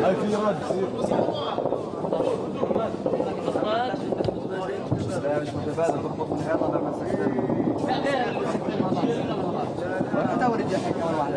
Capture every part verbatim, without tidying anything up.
لا مش متفادى تخبط من الحيطه ده مسكت لا غير ولا توري الجحيم كمان واحده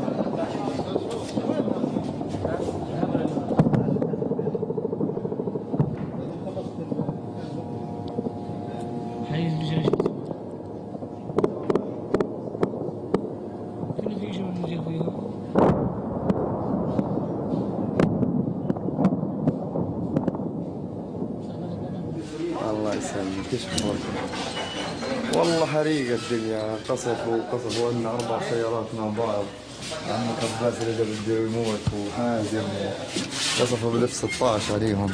الله يسلمك. ايش اخبارك؟ والله حريقة الدنيا، قصف وقصف وإن أربع سيارات مع بعض. عمك عباس رجع بده يموت وحازم قصفوا بالاف ستة عشر عليهم.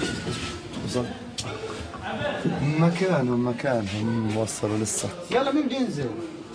مكانهم مكانهم وصلوا لسه. يلا مين بده ينزل؟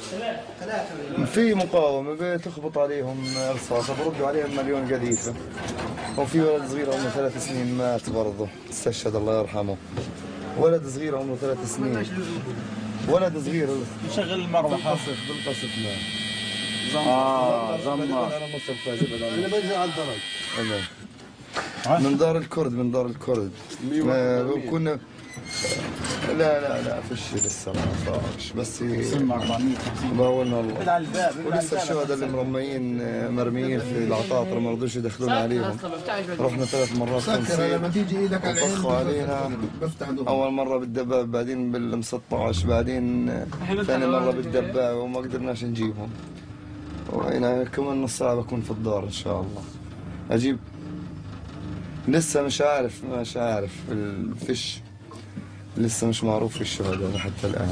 في مقاومة بتخبط عليهم رصاصة بردوا عليهم مليون قذيفة. وفي ولد صغير عمره ثلاث سنين مات برضه، استشهد الله يرحمه. ولد صغير عمره ثلاث سنين. ولد صغير نشغل المروحة. بالقصف بالقصف لا. اه زمر. انا نص الفاز انا بنزل على الدرج. من دار الكرد من دار الكرد. كنا لا لا لا فيش لسه ما صارش بس باولنا والله. ولسه الشهداء اللي مرميين مرميين في العطاطر ما رضوش يدخلون عليهم. رحنا ثلاث مرات سكر لما تيجي ايدك على العين طخوا علينا. اول مره بالدباب بعدين بالام ستة عشر بعدين ثاني مره بالدباب وما قدرناش نجيبهم. وهنا كمان نص ساعه بكون في الدار ان شاء الله. اجيب لسه مش عارف مش عارف الفش لسه مش معروف في الشهداء حتى الآن.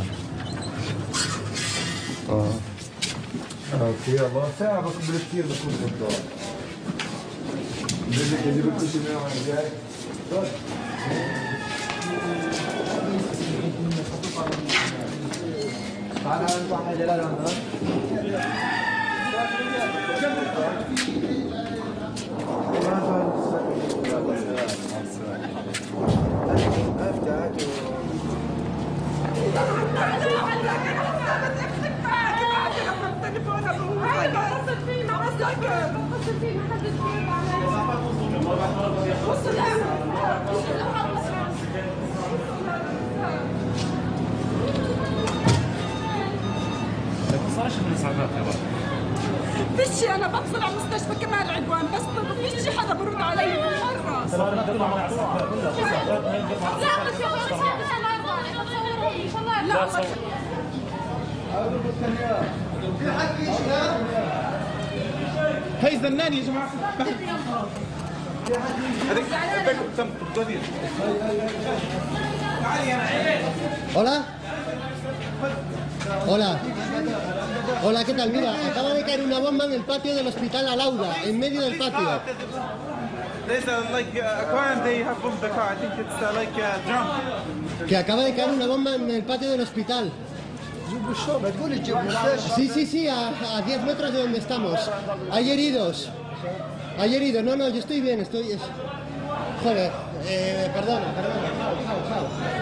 اه اوكي يلا ساعة بس بالكثير بكون في الدار. بدك اجيب لك شيء من وين جاي؟ تعال نروح على جلال فيش انا بتصل على مستشفى كمال عدوان بس ما فيش حدا برد علي بالمره. لا لا هي زنان يا جماعه. Hola. Hola. Hola, ¿qué tal? Mira, acaba de caer una bomba en el patio del hospital Alauda, en medio del patio. Que acaba de caer una bomba en el patio del hospital. Sí, sí, sí, a, a diez metros de donde estamos. Hay heridos. Hay heridos. No, no, yo estoy bien, estoy... Es... Joder, eh, perdona, perdona. Chao, chao,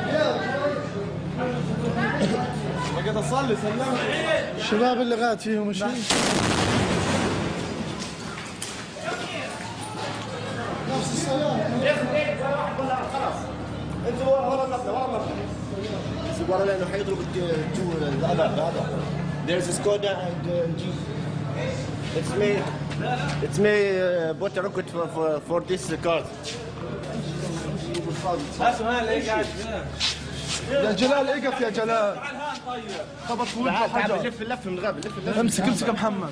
chao. الشباب اللي غاد فيهم شيء. نفس السيارة. انتوا ورا ورا المبنى ورا المبنى. ورا لانه حيضرب الجو هذا هذا. There's a Skoda and uh, Jeep. It's me. It's me. Uh, bought a rocket for for, for this car. يا جلال اقف يا جلال. خبط في وجهه حجر. لف اللف من الغاب لف اللف. امسك امسك يا محمد.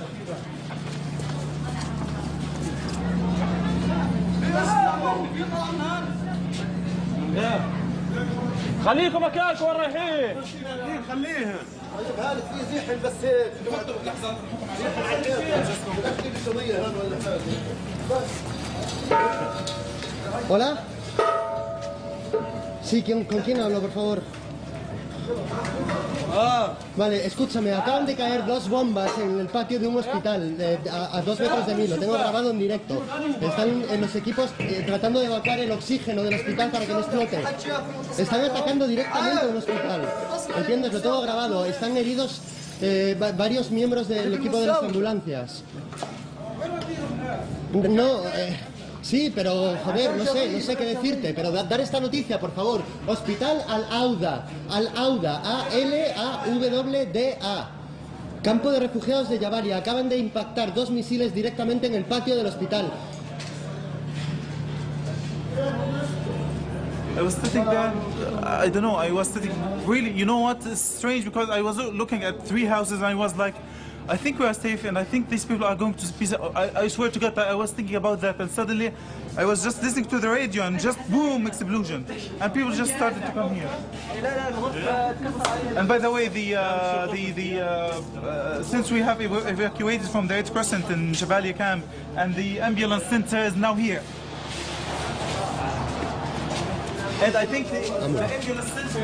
خليكم مكانكم وين رايحين؟ خليهم. طيب هذا في زيح بس هيك. Hola. Sí, ¿con, ¿con quién hablo, por favor? Ah. Vale, escúchame, acaban de caer dos bombas en el patio de un hospital eh, a, a dos metros de mí, lo tengo grabado en directo. Están en los equipos eh, tratando de evacuar el oxígeno del hospital para que no explote. Están atacando directamente a un hospital, ¿entiendes? Lo tengo grabado. Están heridos eh, va varios miembros del equipo de las ambulancias. No, eh, Sí, pero joder, no sé, no sé qué decirte, pero dar esta noticia, por favor. Hospital Al-Auda, Al-Auda, A L A W D A. Campo de refugiados de Jabalia. Acaban de impactar dos misiles directamente en el patio del hospital. I was sitting there, I don't know, I was sitting, really, you know what, it's strange because I was looking at three houses and I was like, I think we are safe and I think these people are going to be, I, I swear to God that I was thinking about that and suddenly I was just listening to the radio and just boom, explosion. And people just started to come here. And by the way, the, uh, the, the, uh, uh, since we have ev evacuated from the eighth Crescent in Jabalia camp and the ambulance center is now here. And I think the, the ambulance center.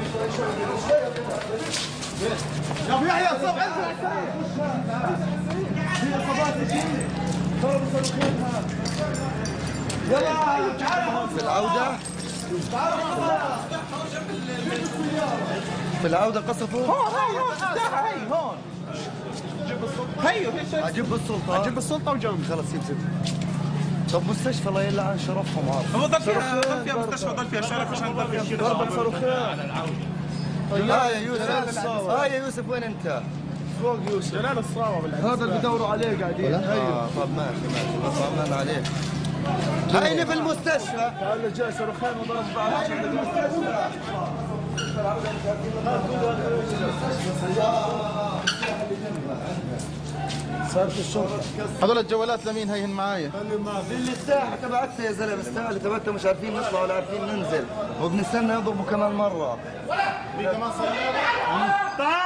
في العودة في العودة قصفوا هون هون هون هي هون هي عجب السلطة عجب السلطة وجنب خلص يمسك. طب مستشفى الله يلعن شرفهم عارف. هو ضل فيها ضل فيها مستشفى ضل فيها شرف عشان ضل فيها كذا. ضربة صاروخين. اه يا يوسف اه يا يوسف وين انت؟ فوق يوسف. جلال الصاوة بالعكس. هذا اللي بدوروا عليه قاعدين. اه طب ماشي ماشي طمن عليك. هيني في المستشفى. قال له جاء صاروخين وضرب بعض عشان المستشفى. صار في الشرطة. هذول الجوالات لمين هيهن معايا؟ اللي الساحة تبعتها يا زلمة الساحة اللي تبعتها مش عارفين نطلع ولا عارفين ننزل وبنستنى يضربوا كمان مرة. في كمان سيارة؟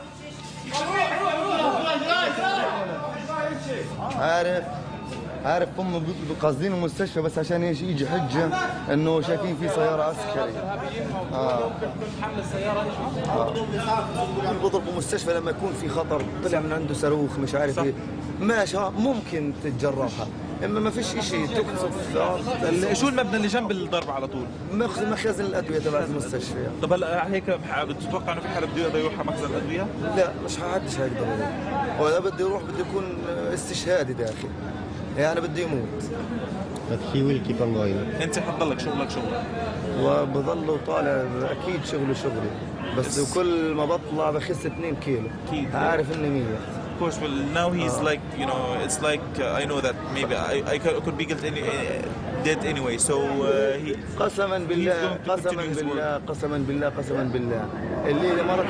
عارف عارف هم قاصدين المستشفى بس عشان ايش يجي حجة انه شايفين في سيارة عسكري. اه اه بيضربوا مستشفى لما يكون في خطر طلع من عنده صاروخ مش عارف ايه ماشي ممكن تتجربها اما ما فيش شيء تقصف. شو المبنى اللي جنب الضرب على طول؟ مخزن الادويه تبعت المستشفى. طب هلا هيك بتتوقع انه في حدا بده يقدر يروح على مخزن الادويه؟ لا مش حدش هيقدر يروح. ولا بده يروح بده يكون استشهادي داخل يعني بده يموت. But he will keep on going. انت حتضلك شغلك شغلك. وبضل طالع اكيد شغله شغلي بس كل ما بطلع بخس اثنين كيلو. اكيد عارف اني مية. Of course, well now he's uh, like you know it's like uh, I know that maybe I I could be guilty, uh, dead anyway so uh, he قسما بالله قسما بالله قسما بالله قسما بالله الليله مرت.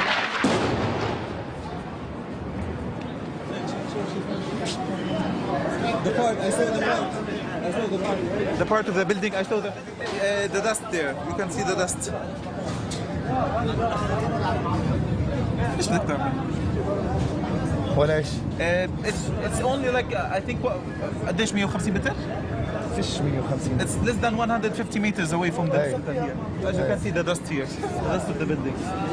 The part I saw the part I saw the part the part of the building I saw the uh, the dust there you can see the dust. ايش بدك تعمل؟ ولا ايش؟ it's it's only like uh, I think قديش مية وخمسين متر؟ فيش مية وخمسين. It's less than one hundred fifty meters away from the center here. As you can see the dust here, the dust of the building.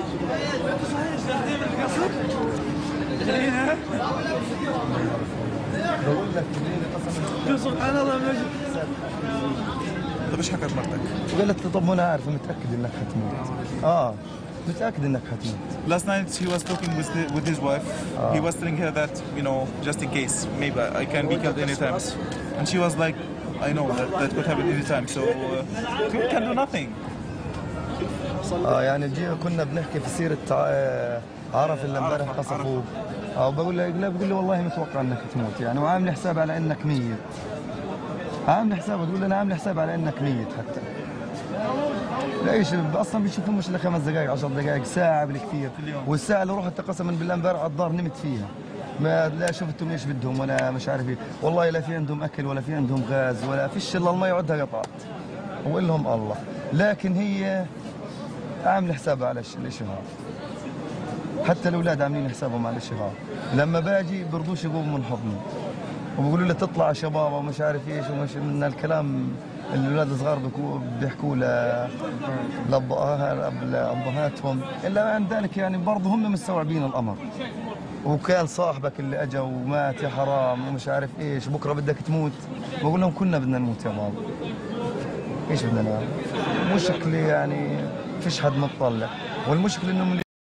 سبحان الله مجد. طب ايش حكت مرتك؟ قالت لي طب انا عارف متاكد انك حتموت. اه متاكد انك حتموت. Last night he was talking with the, with his wife. Uh. He was telling her that you know just in case maybe I can be killed anytime, and she was like, I know that that could happen anytime, so uh, we can do nothing. اه يعني جي كنا بنحكي في سيره عرف اللي امبارح قصفوه. اه بقول له لا بقول له والله متوقع انك تموت يعني وعامل حساب على انك ميت. عامل حساب تقول انا عامل حساب على انك ميت حتى. ليش اصلا بيشوفون مش الا خمس دقائق عشر دقائق ساعه بالكثير والساعه اللي رحت قسما بالله امبارح على الدار نمت فيها ما لا شفتهم ايش بدهم ولا مش عارف ايه والله لا في عندهم اكل ولا في عندهم غاز ولا فيش الا المي عدها قطعت وقول لهم الله لكن هي عامله حسابها على الشيء هذا حتى الاولاد عاملين حسابهم على الشيء هذا لما باجي برضوش يقوموا من حضني وبيقولوا لي تطلع شباب ومش عارف ايش ومش من الكلام الاولاد الصغار بيحكوا لابهاتهم الا عند ذلك يعني برضه هم مستوعبين الامر وكان صاحبك اللي اجى ومات يا حرام ومش عارف ايش بكره بدك تموت بقول لهم كنا بدنا نموت يا بابا ايش بدنا نعمل مشكله يعني فيش حد مطلع والمشكله انهم